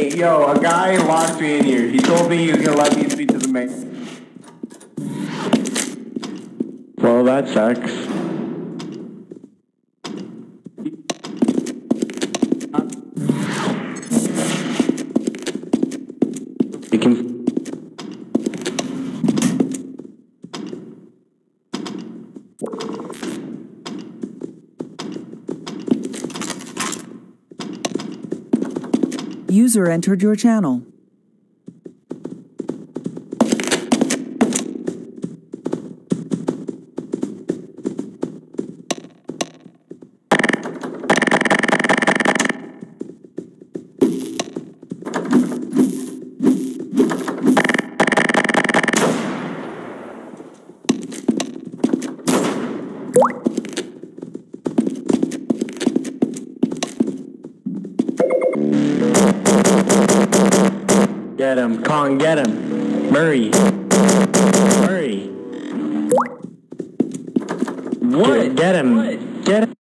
Hey, yo, a guy locked me in here. He told me he was gonna let me speak to the mayor. Well, that sucks. You can... User entered your channel. Get him, Kong, get him. Murray. Murray. What? Get him. What? Get him.